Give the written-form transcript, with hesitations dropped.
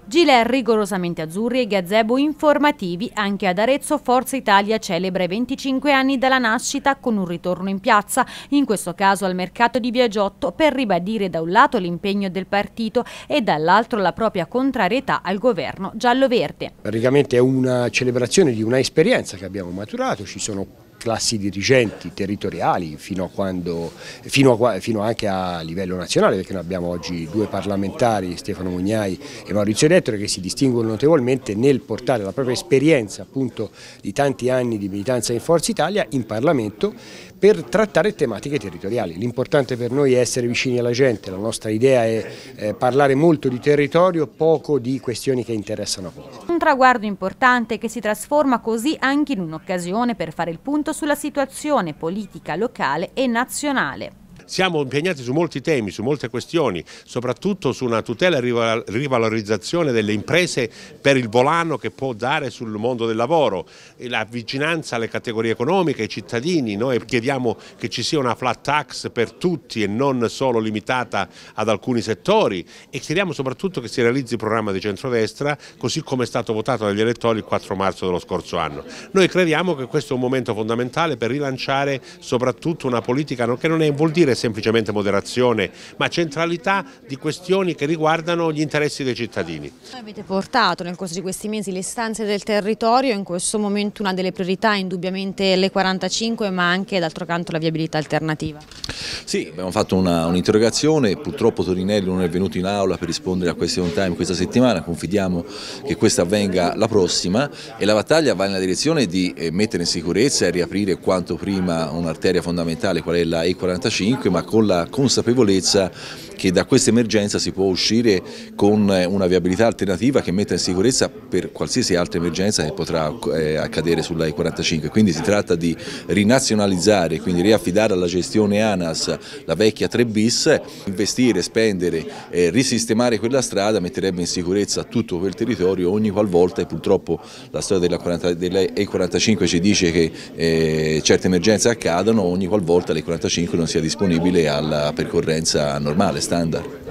Gilet rigorosamente azzurri e gazebo informativi. Anche ad Arezzo Forza Italia celebra i 25 anni dalla nascita con un ritorno in piazza, in questo caso al mercato di Viaggiotto, per ribadire da un lato l'impegno del partito e dall'altro la propria contrarietà al governo giallo-verde. Praticamente è una celebrazione di una esperienza che abbiamo maturato, ci sono classi dirigenti territoriali fino anche a livello nazionale, perché noi abbiamo oggi due parlamentari, Stefano Mugnai e Maurizio D'Ettore, che si distinguono notevolmente nel portare la propria esperienza appunto di tanti anni di militanza in Forza Italia in Parlamento per trattare tematiche territoriali. L'importante per noi è essere vicini alla gente, la nostra idea è parlare molto di territorio, poco di questioni che interessano a poco. Un traguardo importante che si trasforma così anche in un'occasione per fare il punto sulla situazione politica locale e nazionale. Siamo impegnati su molti temi, su molte questioni, soprattutto su una tutela e rivalorizzazione delle imprese per il volano che può dare sul mondo del lavoro, la vicinanza alle categorie economiche, ai cittadini. Noi chiediamo che ci sia una flat tax per tutti e non solo limitata ad alcuni settori, e chiediamo soprattutto che si realizzi il programma di centrodestra così come è stato votato dagli elettori il 4 marzo dello scorso anno. Noi crediamo che questo è un momento fondamentale per rilanciare soprattutto una politica che non vuol dire semplicemente moderazione, ma centralità di questioni che riguardano gli interessi dei cittadini. Avete portato nel corso di questi mesi le istanze del territorio, in questo momento una delle priorità è indubbiamente l'E45, ma anche d'altro canto la viabilità alternativa. Sì, abbiamo fatto un'interrogazione, purtroppo Torinelli non è venuto in aula per rispondere a question time questa settimana, confidiamo che questa avvenga la prossima, e la battaglia va nella direzione di mettere in sicurezza e riaprire quanto prima un'arteria fondamentale qual è la E45, ma con la consapevolezza che da questa emergenza si può uscire con una viabilità alternativa che metta in sicurezza per qualsiasi altra emergenza che potrà accadere sulla E45. Quindi si tratta di rinazionalizzare, quindi riaffidare alla gestione ANAS la vecchia 3 bis, investire, spendere, risistemare quella strada metterebbe in sicurezza tutto quel territorio ogni qualvolta, e purtroppo la storia della E45 ci dice che certe emergenze accadono ogni qualvolta l'E45 non sia disponibile alla percorrenza normale, standard.